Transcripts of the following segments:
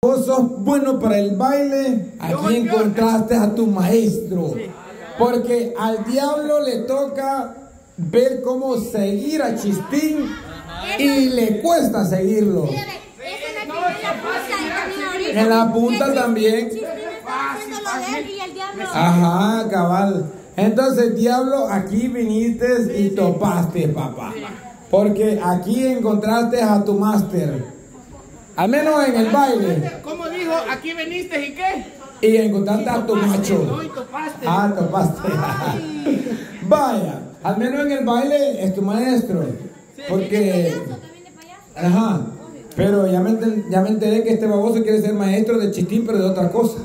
Vos sos bueno para el baile, aquí encontraste a tu maestro. Porque al diablo le toca ver cómo seguir a Chispín y le cuesta seguirlo. En la punta también. Ajá, cabal. Entonces, diablo, aquí viniste y topaste, papá. Porque aquí encontraste a tu máster. Al menos en el baile. ¿Cómo dijo? ¿Aquí viniste y qué? Y encontraste a tu macho. No, y topaste. Ah, topaste. Vaya, al menos en el baile es tu maestro. Porque... Ajá. Pero ya me enteré que este baboso quiere ser maestro de Chispín, pero de otra cosa.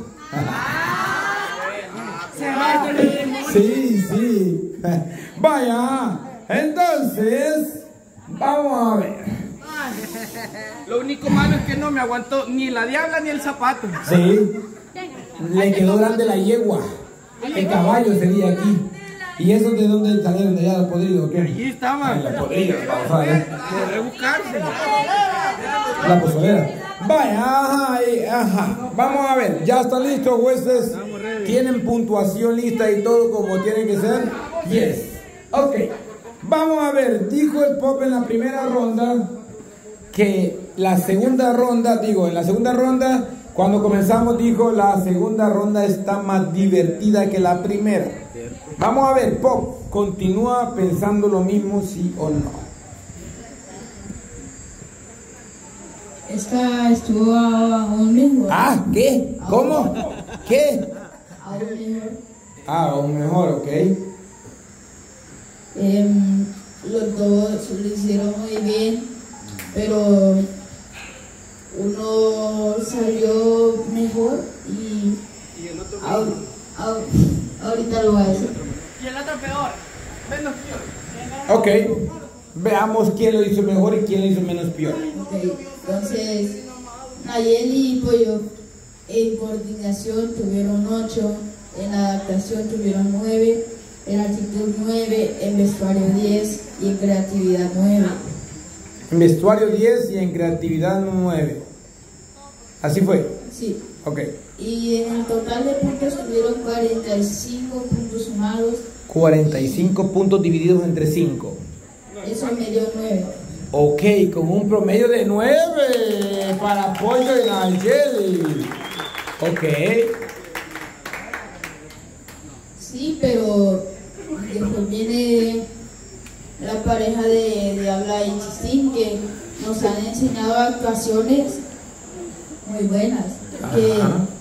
Sí, sí. Vaya, entonces, vamos a ver. Lo único malo es que no me aguantó ni la diabla ni el zapato. Sí. Le quedó grande la yegua. El caballo sería aquí. ¿Y eso de dónde salieron? ¿De allá los podridos? ¿Qué? Allí estaban. La podrida, vamos a ver. Podré buscarse. La pozolera. Vaya, ajá, ajá. Vamos a ver, ya está listo, jueces. ¿Tienen puntuación lista y todo como tiene que ser? Yes. Ok. Vamos a ver, dijo el Pop en la primera ronda que la segunda ronda, en la segunda ronda, cuando comenzamos dijo la segunda ronda está más divertida que la primera. Vamos a ver, Pop, ¿continúa pensando lo mismo, sí o no? Esta estuvo aún mejor. Ah, ¿qué? ¿Cómo? ¿Qué? Aún mejor. Ah, aún mejor, ok. Los dos lo hicieron muy bien, pero uno salió mejor y el otro ahorita lo voy a decir. Y el otro peor. Menos peor. Ok. Veamos quién lo hizo mejor y quién lo hizo menos peor. Okay. Entonces, Nayeli y Pollo en coordinación tuvieron 8, en adaptación tuvieron 9, en actitud 9, en vestuario 10 y en creatividad 9. En vestuario 10 y en creatividad 9. ¿Así fue? Sí. Ok. Y en el total de puntos tuvieron 45 puntos sumados. 45 puntos divididos entre 5. Eso me dio 9. Ok, con un promedio de 9 para Pollo y Nayeli. Ok. Sí, pero después viene la pareja de Diabla y Chispín que nos han enseñado actuaciones muy buenas. Que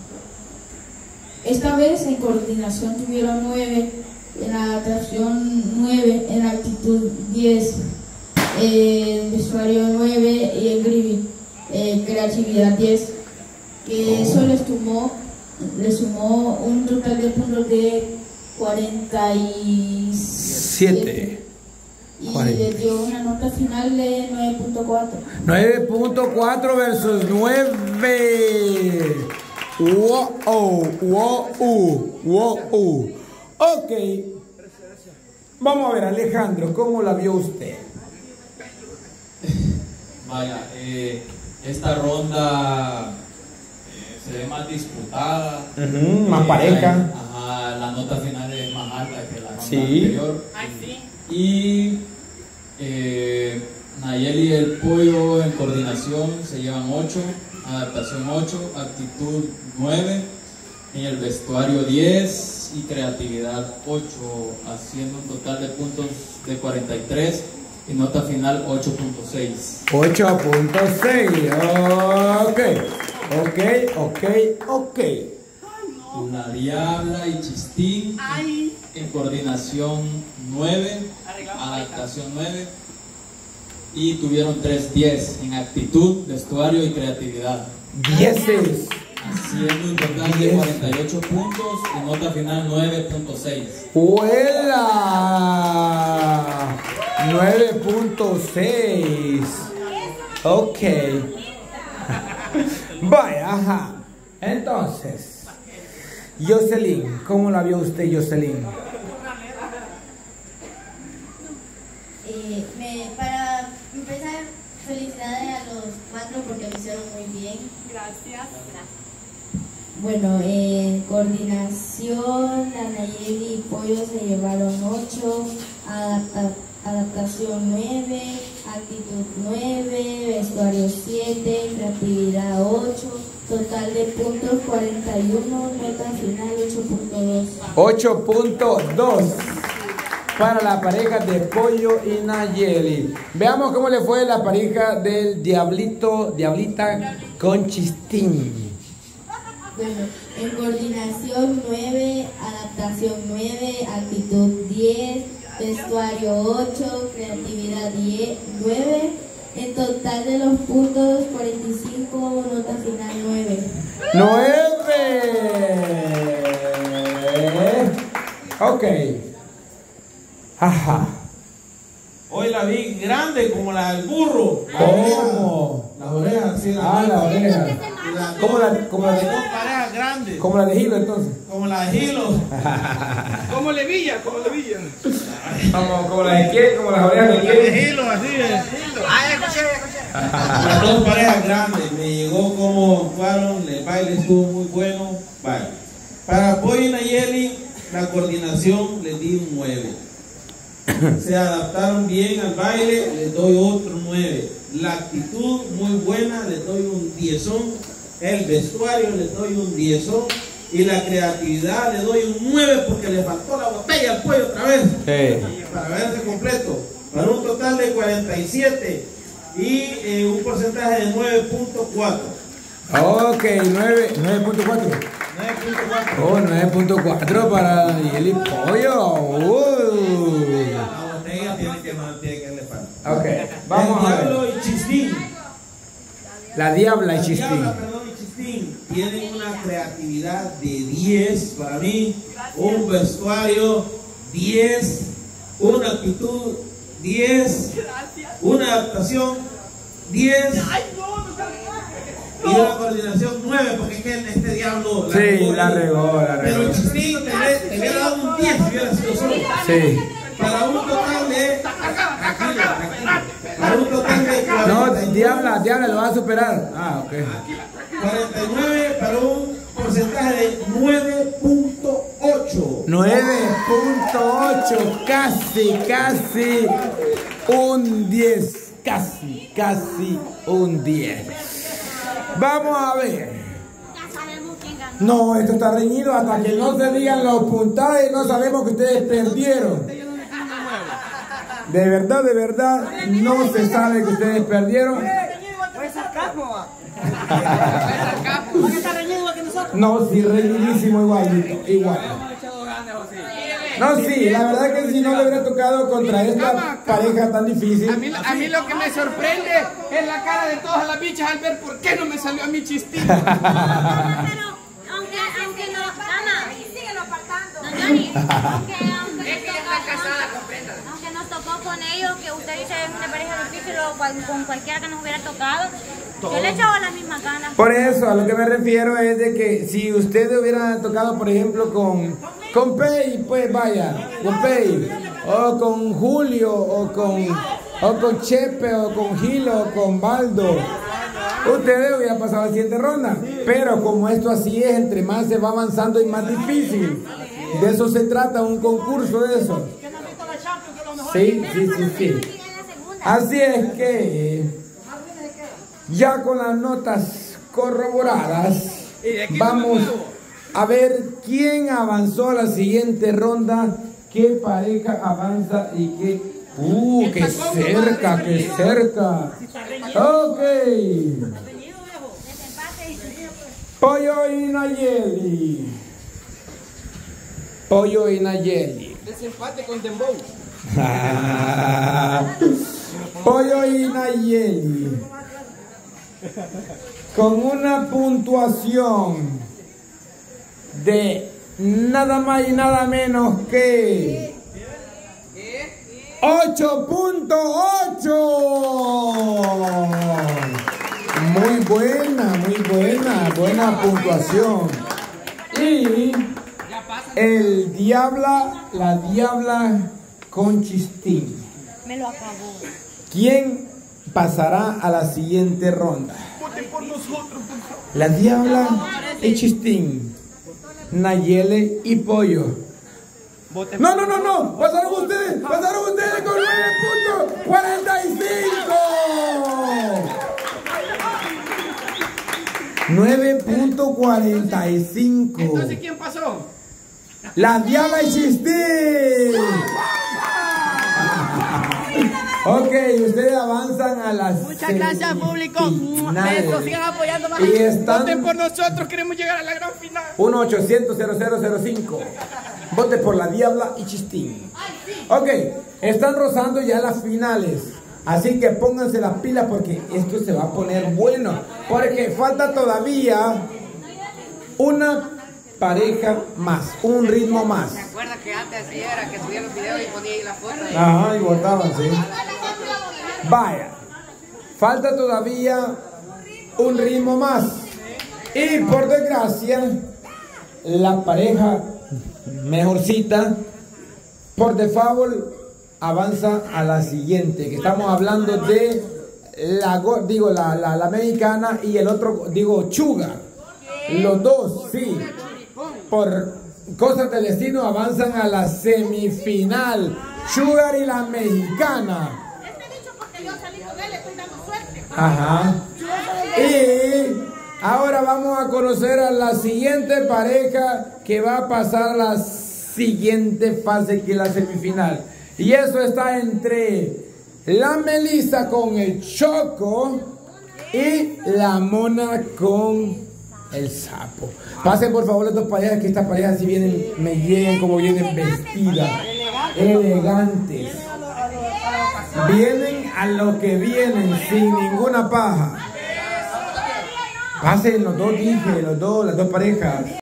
esta vez en coordinación tuvieron 9, en adaptación 9, en actitud 10, en vestuario 9 y en creatividad 10. Que eso le sumó un total de puntos de 47. Y le dio una nota final de 9.4. 9.4 versus 9. Wow. Ok. Vamos a ver, Alejandro, ¿cómo la vio usted? Vaya, esta ronda se ve más disputada. Más pareja. Ajá, la nota final es más alta que la ronda anterior. Y Nayeli y el Pollo en coordinación se llevan 8, adaptación 8, actitud 9, en el vestuario 10 y creatividad 8, haciendo un total de puntos de 43 y nota final 8.6. 8.6, ok. La Diabla y Chispín en coordinación 9, adaptación 9 y tuvieron 3-10 en actitud, vestuario y creatividad. 10. Haciendo un total de 48 puntos y nota final 9.6. ¡Huela! 9.6. Ok. Vaya, ajá. Entonces, Jocelyn, ¿cómo la vio usted, Jocelyn? Para empezar, felicidades a los 4 porque lo hicieron muy bien. Gracias. Bueno, en coordinación, Anayeli y Pollo se llevaron 8, adaptación 9, actitud 9, vestuario 7, creatividad 8, total de puntos 41, nota final 8.2. 8.2 para la pareja de Pollo y Nayeli. Veamos cómo le fue la pareja del Diablita con Chistín. Bueno, en coordinación 9, adaptación 9, actitud 10, vestuario 8, creatividad 9, en total de los puntos 45, nota final 9. 9. Ok. Ajá. Hoy la vi grande como la del burro. ¿Cómo? Las orejas, sí. La oreja. Como la Dos parejas grandes. como la de Gilo entonces. Como la de Gilo. Como Levilla, como Levilla. Como la de quién, como las orejas de La de quién. Gilo, así es. Escuché. Las dos parejas grandes. Me llegó como fueron. El baile estuvo muy bueno. Vale. Para Pollo y Nayeli, la coordinación les di un 9. Se adaptaron bien al baile, les doy otro 9. La actitud muy buena, les doy un 10. El vestuario les doy un 10. Y la creatividad le doy un 9 porque le faltó la botella al Pollo otra vez. Sí. Para verse completo. Para un total de 47 y un porcentaje de 9.4. Ok, 9.4. 9.4. Oh, 9.4 para Nayeli Pollo. La botella tiene que le falta. Ok, vamos a El Diablo ver. y Chistín. La Diabla y La Chistín. Diabla, perdón, y Chistín tienen una creatividad de 10 para mí, un vestuario 10, una actitud 10, una adaptación 10 y una coordinación 9, porque es que este diablo Sí, la regó. Pero el Chistín te hubiera dado un 10 si hubiera sido solo. Sí. Para un total de para un total de No, 49. Diabla lo va a superar. Ah, ok. 49 para un porcentaje de 9.8. 9.8, casi un 10. Casi un 10. Vamos a ver. No, esto está reñido. Hasta que no se digan los puntajes, no sabemos que ustedes perdieron. De verdad, no se sabe que ustedes perdieron. No, sí, reñidísimo igual. No, sí, la verdad que si no le hubiera tocado contra esta pareja tan difícil. A mí lo que me sorprende es la cara de todas las bichas al ver por qué no me salió a mi Chistín. Aunque no, aunque nos tocó con ellos, que usted dice es una pareja difícil o con cualquiera que nos hubiera tocado, yo le echaba las mismas ganas. Por eso, a lo que me refiero es de que si usted hubiera tocado, por ejemplo, con Pei, pues vaya, con Pei, o con Julio, o con Chepe, o con Gilo, o con Baldo, ustedes hubieran pasado a la siguiente ronda. Pero como esto así es, entre más se va avanzando y más difícil. De eso se trata, un concurso de eso. Sí. Así es que ya con las notas corroboradas, vamos a ver quién avanzó a la siguiente ronda, qué pareja avanza y qué... ¡Qué cerca! Ok. Pollo y Nayeli. Desempate con Dembow. Pollo y Nayeli. Con una puntuación de nada más y nada menos que 8.8. Muy buena puntuación. Y la Diabla con Chistín. Me lo acabó. ¿Quién pasará a la siguiente ronda? Voten por nosotros, por favor. La Diabla y Chistín. Nayeli y Pollo. Voten No. Pasaron ustedes con 9.45. 9.45. Entonces, ¿quién pasó? La Diabla y Chistín. Ok, ustedes avanzan a las Muchas gracias, público. Besos, sigan apoyando más. Y están Voten por nosotros, queremos llegar a la gran final. 1-800-0005. Vote por la Diabla y Chistín. Ok, están rozando ya las finales. Así que pónganse las pilas porque esto se va a poner bueno. Porque falta todavía una pareja más, un ritmo más. ¿Se acuerda que antes así era que subían los videos y ponía ahí la foto? Ajá, y votaban, sí. Vaya, falta todavía un ritmo más. Y por desgracia, la pareja mejorcita, por default, avanza a la siguiente. Que estamos hablando de la mexicana y el otro, Sugar. Los dos, sí. Por cosas del destino avanzan a la semifinal. Sugar y la mexicana. Ajá. Y ahora vamos a conocer a la siguiente pareja que va a pasar a la siguiente fase, que es la semifinal. Y eso está entre la Melissa con el Choco y la Mona con el Sapo. Pasen por favor las dos parejas, que estas parejas si vienen, me llegan como vienen vestidas, elegantes. Vienen a lo que vienen, sin ninguna paja. Pasen los dos, las dos parejas.